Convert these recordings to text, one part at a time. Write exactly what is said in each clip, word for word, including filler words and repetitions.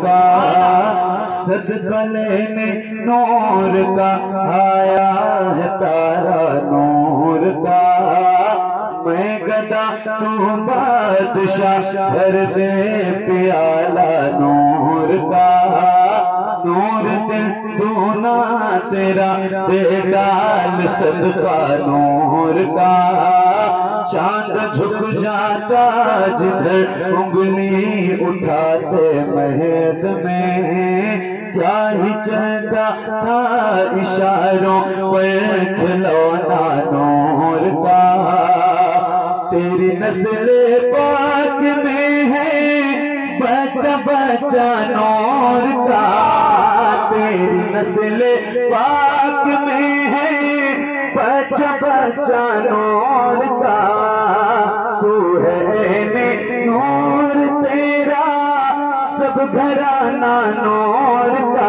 کا صدقہ لینے نور کا آیا ہے تارا نور کا میں گدا تو بادشاہ بھر دے پیالہ نور کا نور دل تو نہ تیرا دے ڈال صدقہ نور کا چاند جھک جاتا جدھر انگلی اٹھاتے مہد میں کیا ہی چلتا تھا اشاروں پر کھلونا نور کا تیری نسل پاک میں ہے بچہ بچہ نور کا تیری نسل پاک میں ہے بچہ بچہ نور کا تو ہے نور تیرا سب گھرانہ نور کا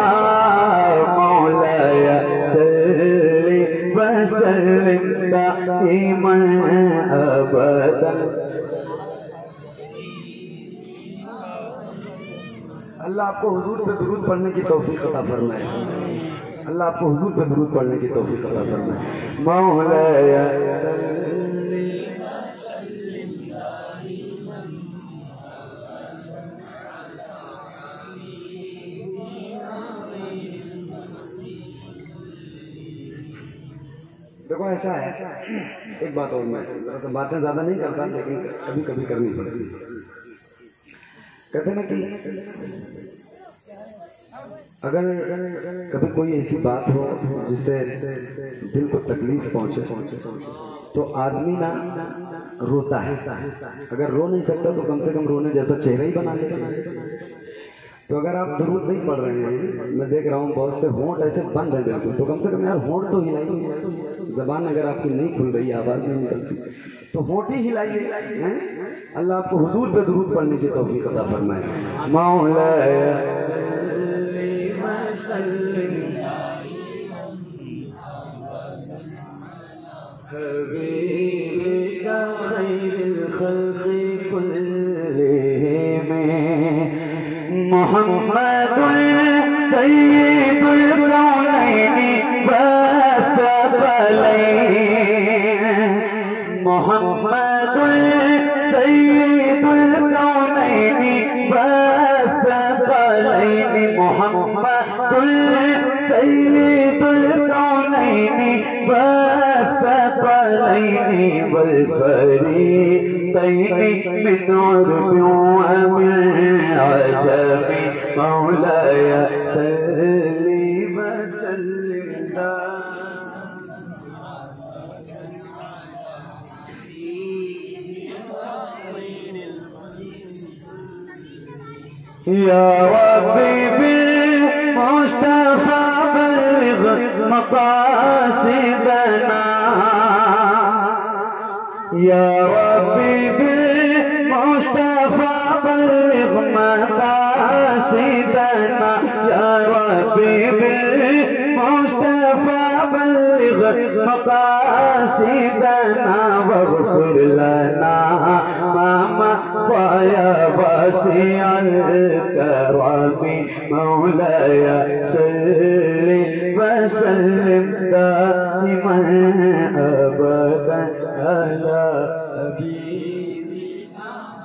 مولا صلی وسلم دائما ابدا اللہ آپ کو حضور پہ درود پڑھنے کی توفیق عطا فرمائے اللہ آپ کو حضور پہ درود پڑھنے کی توفیق عطا فرمائے مولاي صلی وسلم دائما دیکھو ایسا ہے ایک بات اور میں باتیں زیادہ نہیں کرتا لیکن کبھی کبھی کرنی پڑتی کہتے ہیں کہ اگر کبھی کوئی ایسی بات ہو جس سے دل کو تکلیف پہنچے تو آدمی نہ روتا ہے اگر رو نہیں سکتا تو کم سے کم رونے جیسا چہرہ ہی بنا لیتا ہے تو اگر آپ درود نہیں پڑھ رہے ہیں میں دیکھ رہا ہوں بہت سے ہونٹ ایسے بند ہیں بالکل تو کم سے کم یار ہونٹ تو ہلائیے زبان اگر آپ کی نہیں کھل رہی آواز نہیں نکلتی تو ہونٹ ہی ہلائیے اللہ آپ کو حضور پہ درود پڑھنے کی توفیق عطا فرمائے مولاي وسلم حبیبک خیر الخلق كلهم محمد سید الکونین والثقلین محمد سید الکونین والثقلین محمد سید الکونین والثقلین والفریقین من عرب ومن عجم مولاي صلی وسلم یا ربی بالمصطفى بلغ مقاصدنا یا ربی بالمصطفى بلغ مقاصدنا یا ربی بالمصطفى بلغ مقاصدنا واغفر لنا ما مضى يا واسع الكرم مولاي صل وسلم دائما ابدا على حبيبك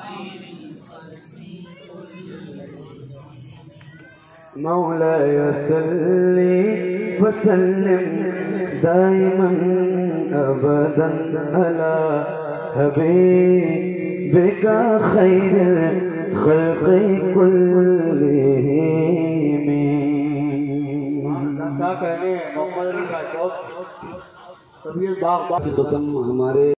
مولاي صل وسلم دائما ابدا على حبيبك خير الخلق كلهم محمد علی کا شوق طبیعت باغ باغ کی قسم ہمارے